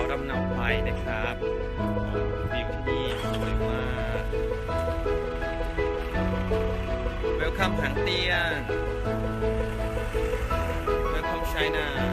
เขาดำนาไพรนะครับวิวที่นี่สวยมาก Welcome หางเตี้ย Welcome China